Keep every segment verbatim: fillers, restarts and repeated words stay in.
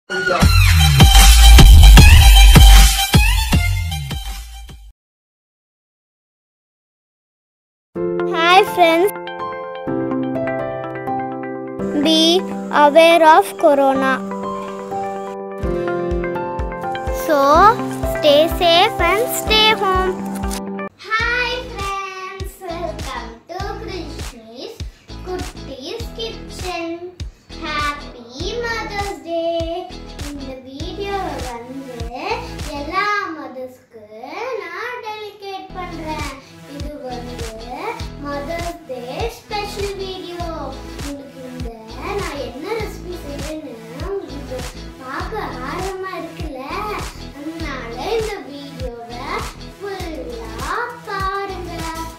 Hi friends, be aware of Corona. So stay safe and stay home. Hi friends, welcome to Krishni's Kutti's Kitchen. Happy Mother's Day. இந்த video வந்து எல்லா மதர்ஸ்க்கு நான் dedicate பண்றேன். இது வந்து mother's day special video. உங்களுக்கு இந்த நான் என்ன ரெசிபி செய்றேன்னு உங்களுக்கு பார்க்க ஆர்வமா இருக்குல்ல, அதனால இந்த வீடியோவை ஃபுல்லா பாருங்க.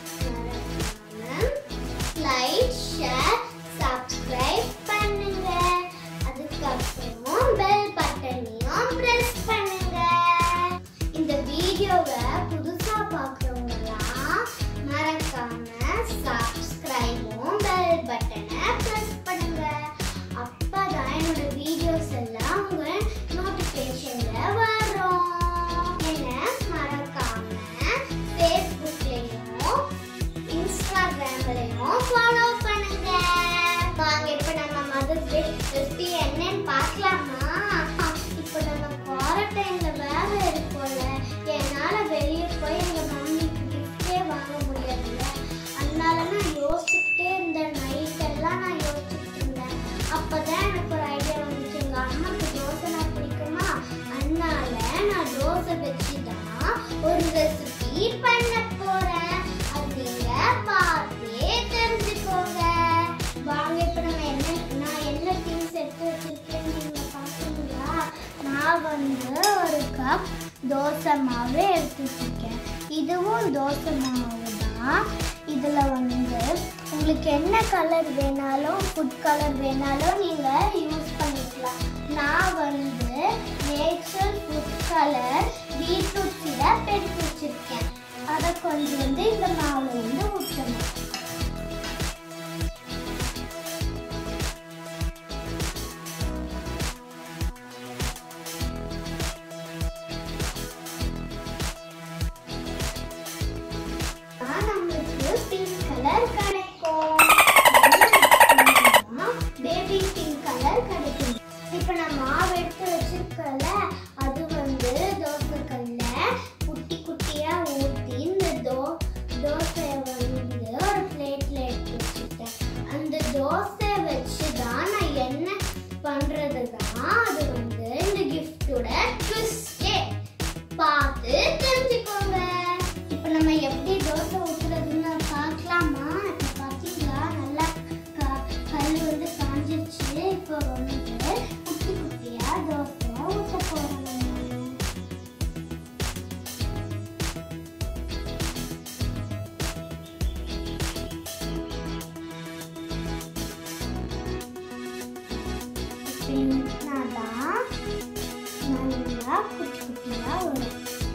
லைக், ஷேர், சப்ஸ்கிரைப் பண்ணுங்க. அதுக்கப்புறம் பெல் பட்டனையும் பிரஸ் பண்ணுங்க. இந்த வீடியோவை புதுசா பார்க்குறவங்கலாம் மறக்காம சப்ஸ்கிரைபும் பெல் பட்டனை பிரஸ் பண்ணுங்க. அப்பதான் என்னோட வீடியோஸ் எல்லாம் உங்க நோட்டிஃபிகேஷன்ல வரும். என்ன மறக்காம ஃபேஸ்புக்லயும் இன்ஸ்டாகிராம்லயும் ஃபாலோ பண்ணுங்க. வாங்க இப்ப நம்ம மதர்ஸ் டே ரெசிபி என்னன்னு பார்க்கலாமா? இப்போ நம்ம குவாரண்டைன்ல வேற இருக்கோம்ல, என்னால வெளியே போய் எங்க மம்மிக்கு கிஃப்டே வாங்க முடியாதுல்ல, அதனால நான் யோசிச்சுக்கிட்டே இருந்தேன். நைட் எல்லாம் நான் யோசிச்சுட்டு இருந்தேன். அப்பதான் எனக்கு ஒரு ஐடியா வந்துச்சு, எங்க அம்மாக்கு தோசைனா பிடிக்குமா, அதனால நான் தோசை வச்சுதான் ஒரு ரெசிபி பண்ண போறேன். அது நீங்க பார்த்தே தெரிஞ்சுக்கோங்க. வாங்க இப்ப நம்ம என்ன நான் என்ன திங்ஸ் எடுத்து வச்சிருக்கேன்னு நீங்க பாத்தீங்களா? நான் வந்து ஒரு கப் தோசை மாவு எடுத்து வச்சிருக்கேன். இதுவும் தோசை மாவு தான். இதுல வந்து உங்களுக்கு என்ன கலர் வேணாலும் ஃபுட் கலர் வேணாலும் நீங்க யூஸ் பண்ணிக்கலாம். நான் வந்து natural food colour beetroot syrup எடுத்து வச்சிருக்கேன். அதை கொஞ்சம் வந்து இந்த மாவுல வந்து ஊற்றணும். நம்மளுக்கு பிங்க் கலர் கிடைக்கும். பேபி பிங்க் கலர் கிடைக்கும். இப்ப நான் மாவு எடுத்து வச்சிருக்கல, அது வந்து தோசை கல்ல குட்டி குட்டியா ஊற்றி இந்த தோ தோசையை வந்து ஒரு பிளேட்ல எடுத்து வச்சுட்டேன். அந்த தோசை வச்சுதான் நான் என்ன பண்றது தான் அது வந்து இந்த கிஃப்டோட ட்விஸ்டே. பார்த்து தெரிஞ்சுக்கோங்க. இப்ப நம்ம எப்படி தோசை ஊத்துறதுன்னு பார்க்கலாமா? இப்ப பாத்தீங்களா, நல்லா கல் வந்து காஞ்சிருச்சு. இப்போ வந்து குட்டி குட்டியா தோசை ஊத்த போறோம். ஊத்தினாதான் நல்லா குட்டி குட்டியா வரும்.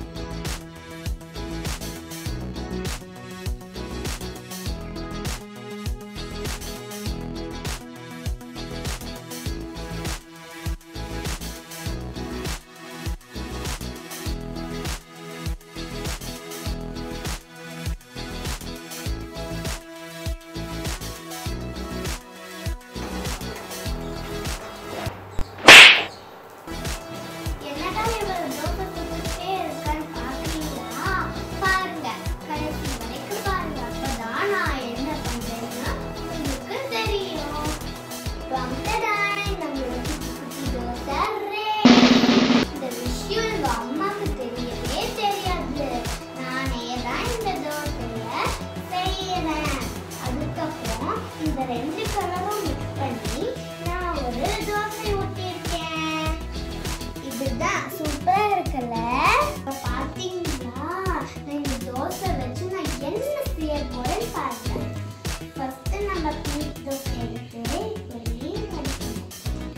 ரெண்டு கலரும் மிக்ஸ் பண்ணி நான் ஒரு தோசை ஊற்றிருக்கேன். இதுதான் சூப்பரா இருக்குல்ல? பாத்தீங்களா, நான் இந்த தோசை வச்சு நான் என்ன செய்ய போறேன்னு பாருங்க. ஃபர்ஸ்ட் நம்ம பிங்க் தோசை எடுத்து இப்படி மடிக்கணும்.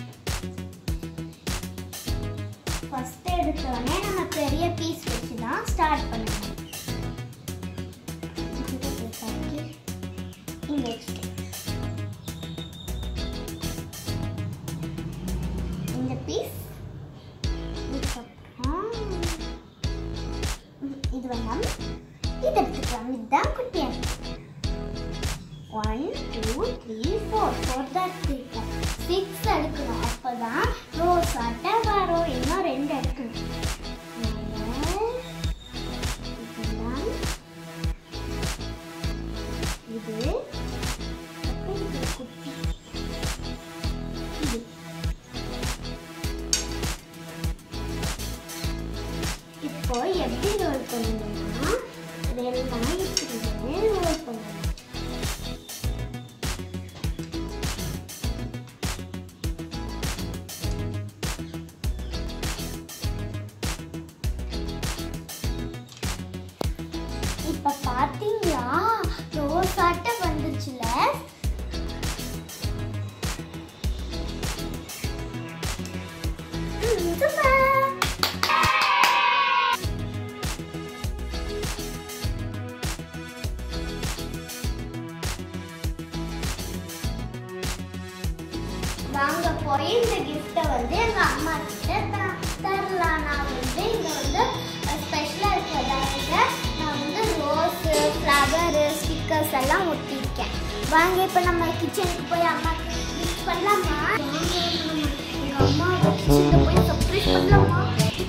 ஃபர்ஸ்ட் எடுத்தோடனே நம்ம பெரிய பீஸ் வச்சு தான் ஸ்டார்ட் பண்ணணும். இங்க இந்த பீஸ் தான் குட்டியா one two three four four தான் எடுத்துருக்கேன். சிக்ஸ் எடுக்கணும். அப்போ தான் ரோஸ் ஆட்டை வரும். இன்னும் ரெண்டு எடுக்கணும். இது இது குட்டி இது. இப்போ எப்படி ரோல் பண்ணணும்னா ரெண்டாம் இப்படி ரோல் பண்ணணும். இப்ப பாத்தீங்களா ரோஸ் ஆட்டை வந்துச்சுல. வாங்க போய் இந்த கிஃப்ட்டை வந்து எங்க அம்மா கிட்ட தரலாம். நான் வந்து இங்க வந்து ஸ்பெஷலா இருக்கிறதால நான் வந்து ரோஸ் ஃப்ளவர் ஸ்டிக்கர்ஸ் எல்லாம் ஒட்டியிருக்கேன். வாங்க இப்போ நம்ம கிச்சனுக்கு போய் அம்மா கிஃப்ட் பண்ணலாமா? எங்க அம்மா கிச்சனுக்கு போய் சர்ப்ரைஸ் பண்ணலாமா?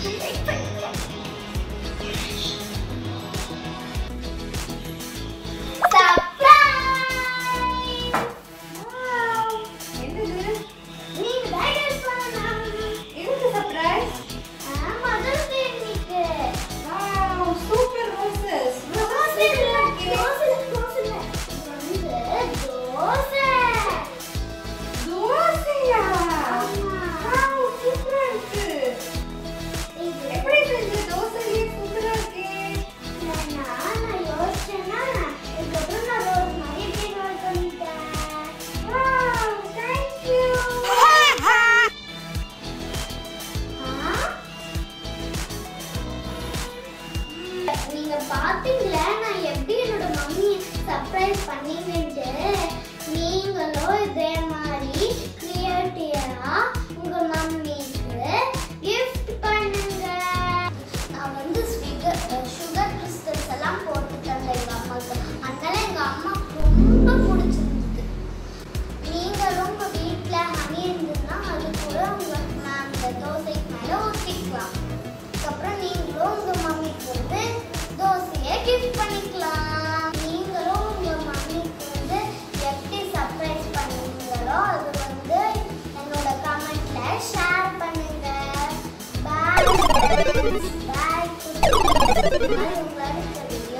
நீங்க பாத்தீங்களா நான் எப்படி என்னோட மம்மி சர்ப்ரைஸ் பண்ணிட்டு. நீங்களும் இதே மாதிரி கிரியேட்டிவா உங்க மம்மிக்கு கிஃப்ட் பண்ணுங்க. நான் வந்து சுகர் கிறிஸ்டல்ஸ் எல்லாம் போட்டு தந்தேன் எங்க அம்மாவுக்கு. அதனால எங்க அம்மாவுக்கு ரொம்ப பிடிச்சிருந்தது. நீங்களும் உங்க வீட்டுல ஹனி இருந்ததுன்னா அது கூட உங்க அந்த தோசைக்கு மேல ஊற்றிக்கலாம். அதுக்கப்புறம் நீங்களும் உங்க மம்மிக்கு வந்து தோசையை கிஃப்ட் பண்ணிக்கலாம். நீங்களும் உங்க மம்மிக்கு வந்து எப்படி சர்ப்ரைஸ் பண்ணுவீங்களோ அது வந்து என்னோட கமெண்ட்ல ஷேர் பண்ணுங்க. பாய் பாய். உங்களால இந்த வீடியோ